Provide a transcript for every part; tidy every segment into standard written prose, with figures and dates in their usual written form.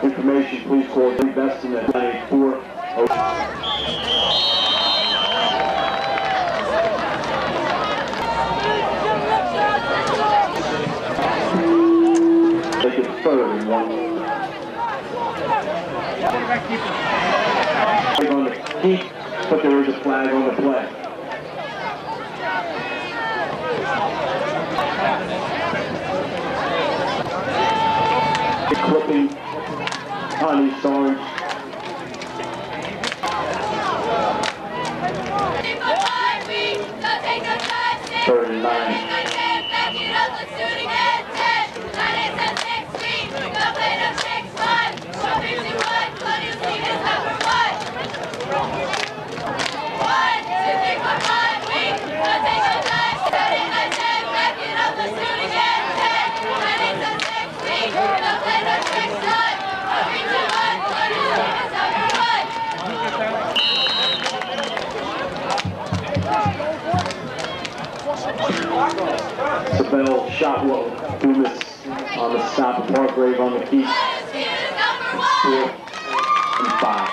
Information, please call Dave Beston at 984. Take it third and 1. On the keep, but there is a flag on the play. Clipping on East Orange. Third and 9. Sabell shot low. Dumas on the stop of Pargrave on the key. 4 and 5.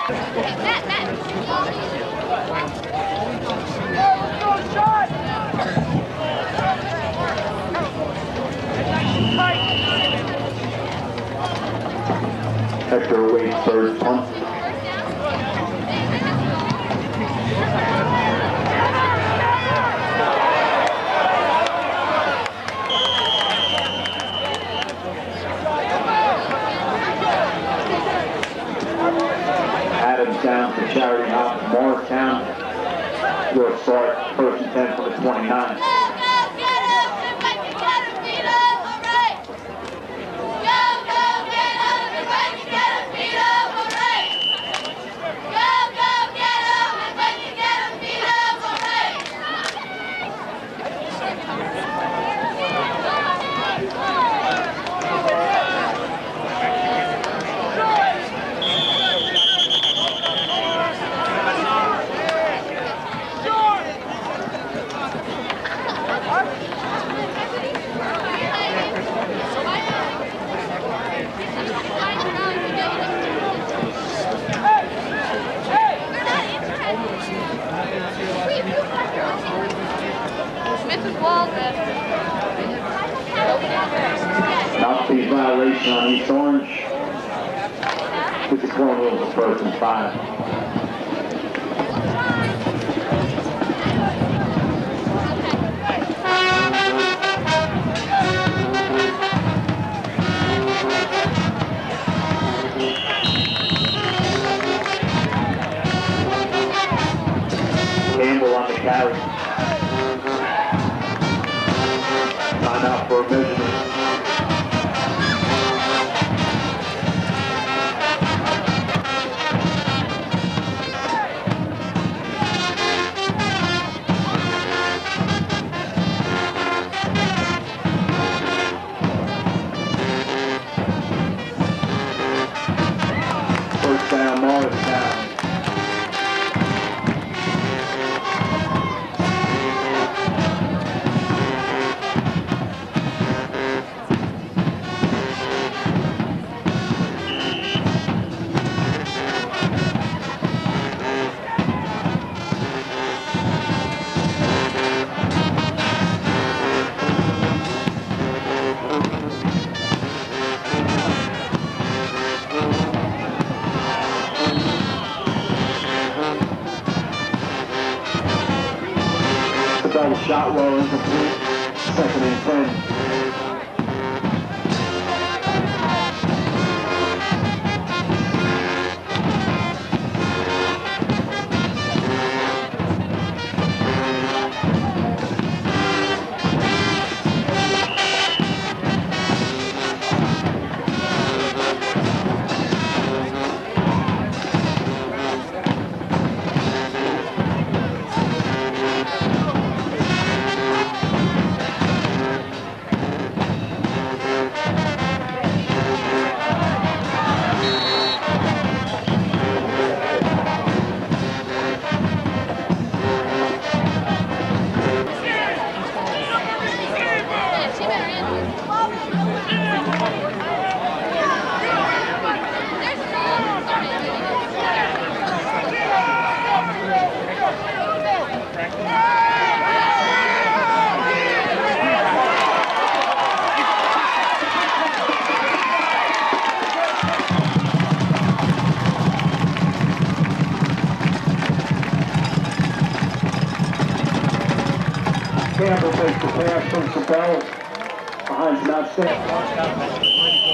Hector awaits third punt. Adams down for Charity Hop, Morristown. Will start first and 10 for the 29. Mouthpiece violation on East Orange. With the Colonials at first and 5. Campbell on the carry. Time out for a measurement. First down, Morristown. Sabell shot low, incomplete. Second and 10. Campbell takes the pass from Sabella. Behind Mount St.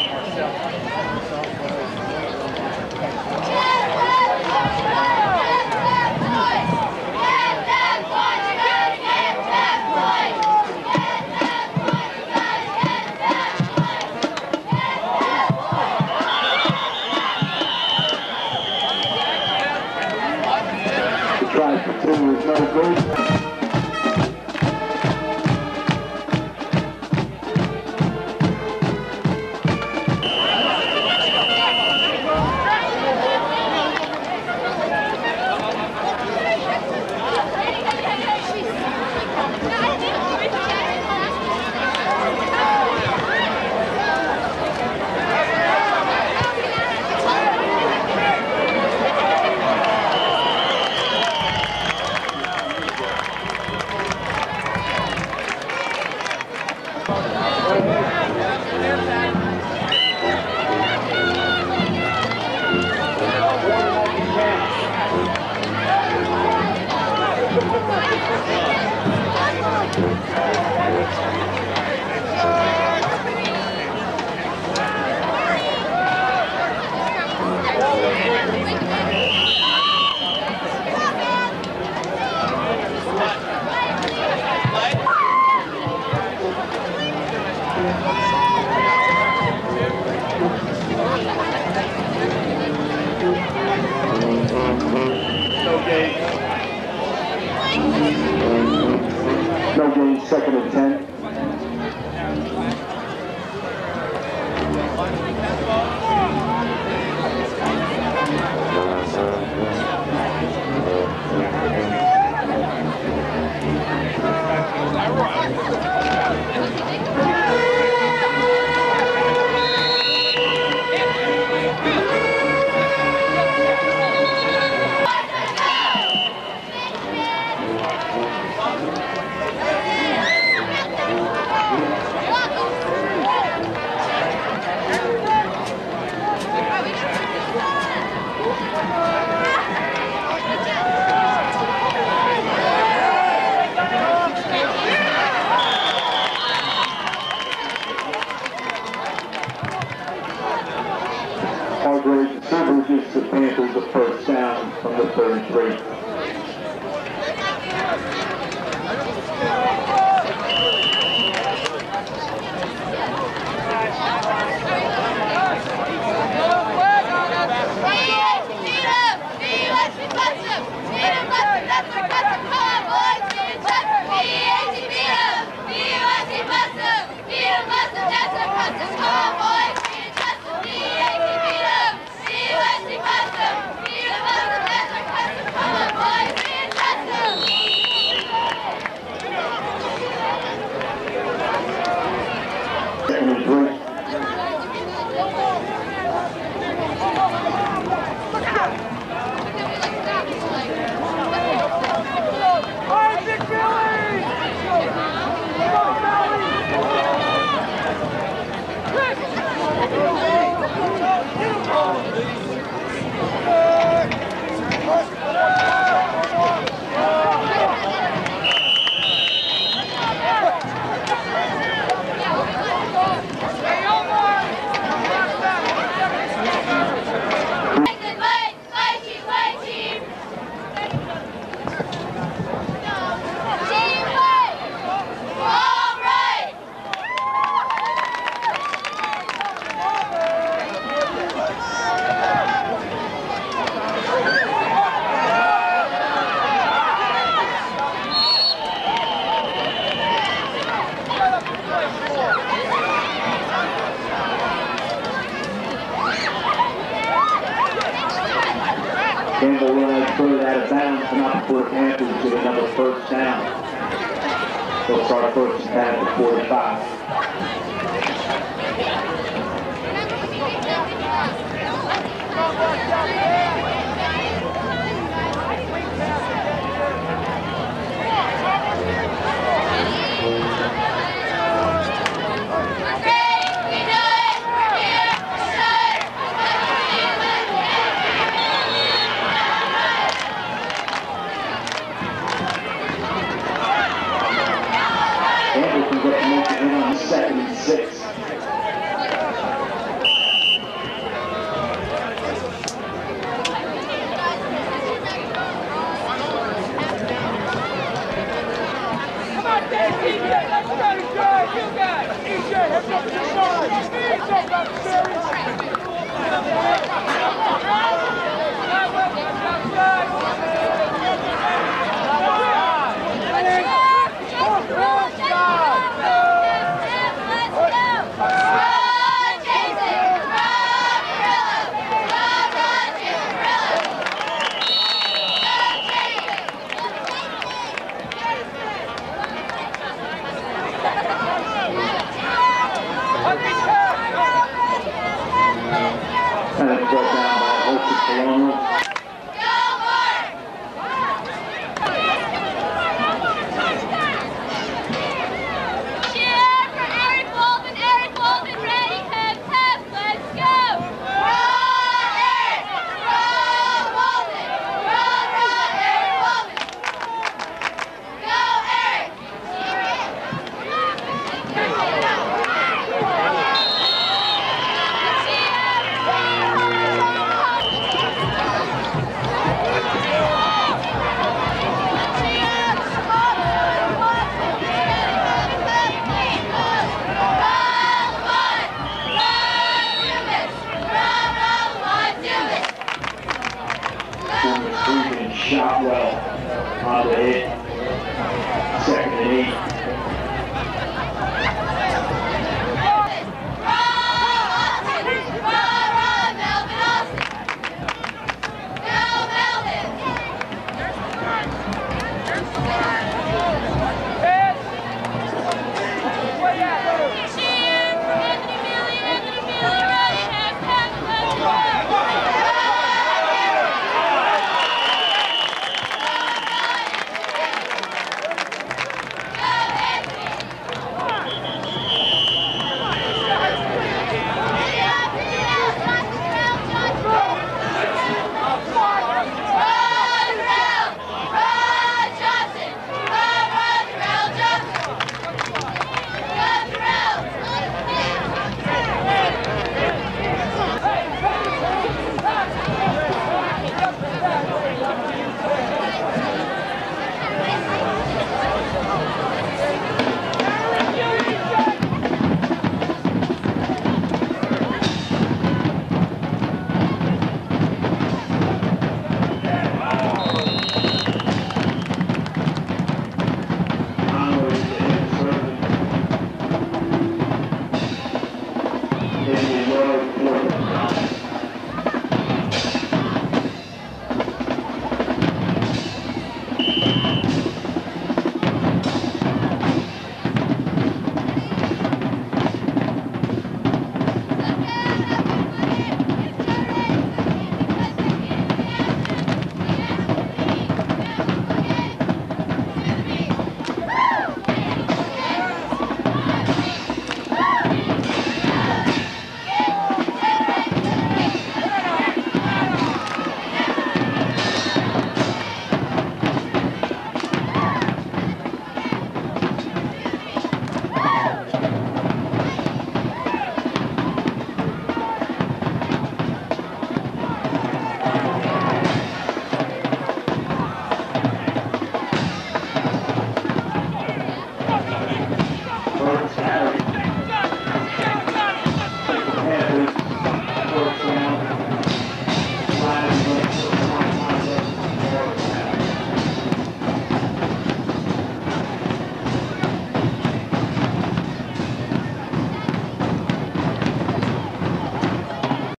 Try for two is no good. No gain, 2nd and 10. Hargrave, the Silver gives the Panthers the first down from the 33. Campbell realized throw it out of bounds, and not before the Panthers get another first down. They'll start first and 10 at the 45. 6. And it's brought down by Holsey Colonial. Shot well on the hit. 2nd and 8.